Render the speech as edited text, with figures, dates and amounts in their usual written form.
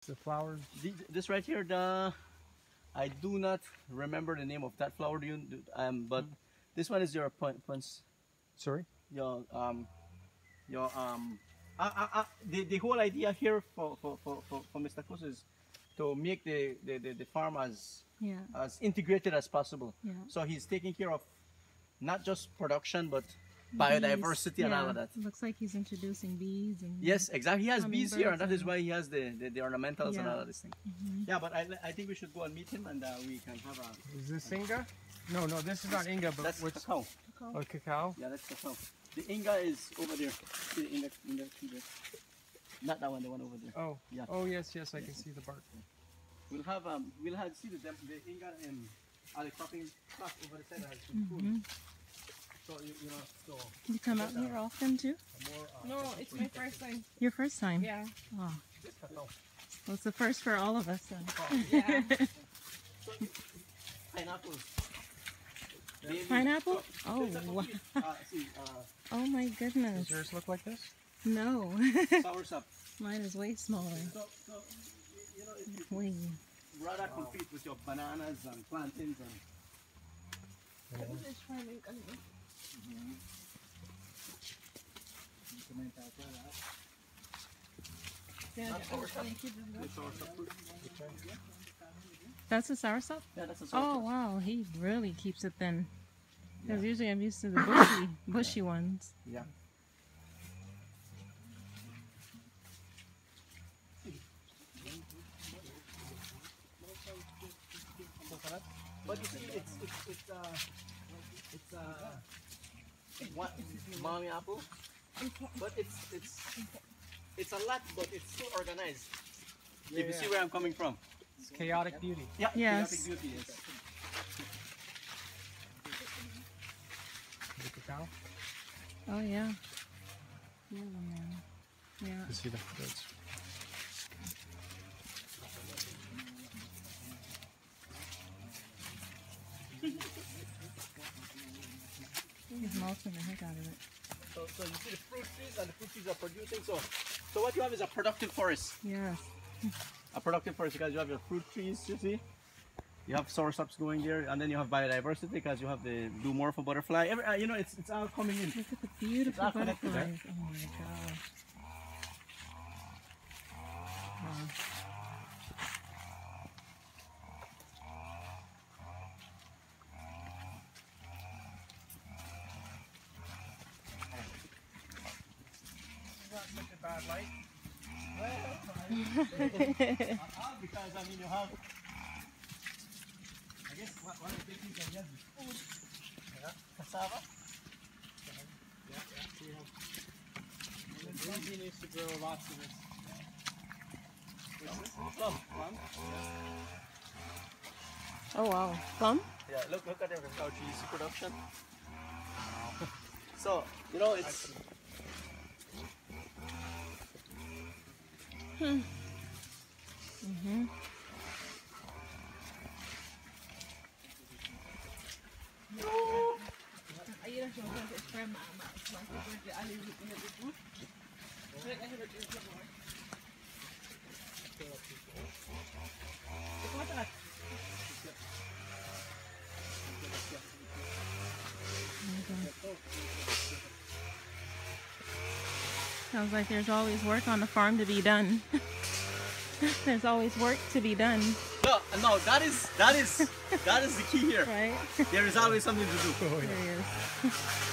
The flowers. This right here, I do not remember the name of that flower. But this one is your punch. Sorry. Your the whole idea here for Mr. Kus is to make the farm as integrated as possible. Yeah. So he's taking care of not just production but biodiversity and all of that. Looks like he's introducing bees and yes, exactly. He has bees here, and that is why he has the ornamentals and all of this thing. Yeah, but I think we should go and meet him, and we can have a. Is this Inga? No, this is not Inga, but that's cacao. Oh, cacao. Yeah, that's cacao. The Inga is over there. See the Inga there. Not that one, the one over there. Oh. Yeah. Oh yes, I can see the bark. We'll have see the Inga and the cropping crop over the side has been cool. So You come out here often too? No, it's my first time. Your first time? Yeah. Oh. Well, it's the first for all of us then. Yeah. Pineapples. Pineapple? Oh wow. Oh my goodness. Does yours look like this? No. Soursop. Mine is way smaller. So Way. rather compete with your bananas and plantains and. That's a soursop? Yeah, that's a soursop. Oh wow, he really keeps it thin. Because usually I'm used to the bushy ones. Yeah. But you see, it's what mommy apple, but it's a lot, but it's still organized. If you see where I'm coming from. It's chaotic beauty. Yeah. Yes. Chaotic beauty. Yes. The cacao. Oh yeah. Yellow now. Yeah. You see the fruits. He's mulching the heck out of it. So you see the fruit trees, and the fruit trees are producing. So what you have is a productive forest. Yes. A productive forest because you have your fruit trees. You see, you have soursops going there, and then you have biodiversity because you have the blue morpho butterfly. It's all coming in. Look at the beautiful connected, butterflies. Oh my gosh. Wow. Such a bad light. Because you have. I guess one of the big things that he has is food. Yeah. Cassava. Yeah. He needs to grow lots of this. Plum. Oh wow. Plum? Yeah. Look at the cheese production. So it's. Sounds like there's always work on the farm to be done. There's always work to be done. No, that is the key here. Right? There is always something to do. There he is.